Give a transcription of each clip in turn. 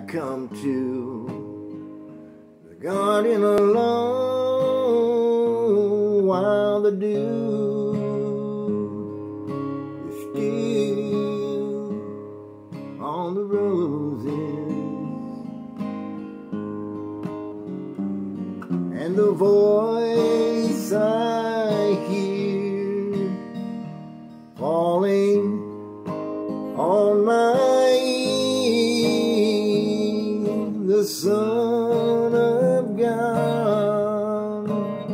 come to the garden alone while the dew is still on the roses, and the voice I hear falling on my ear, the Son of God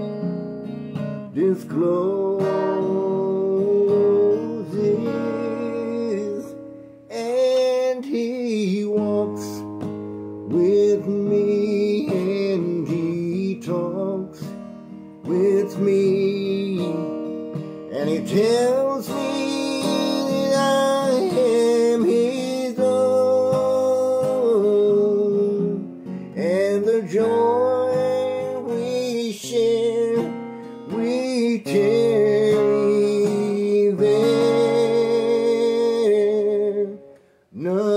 discloses, and He walks with me, and He talks with me, and He tells me that I am His own, and the joy we share we carry there. None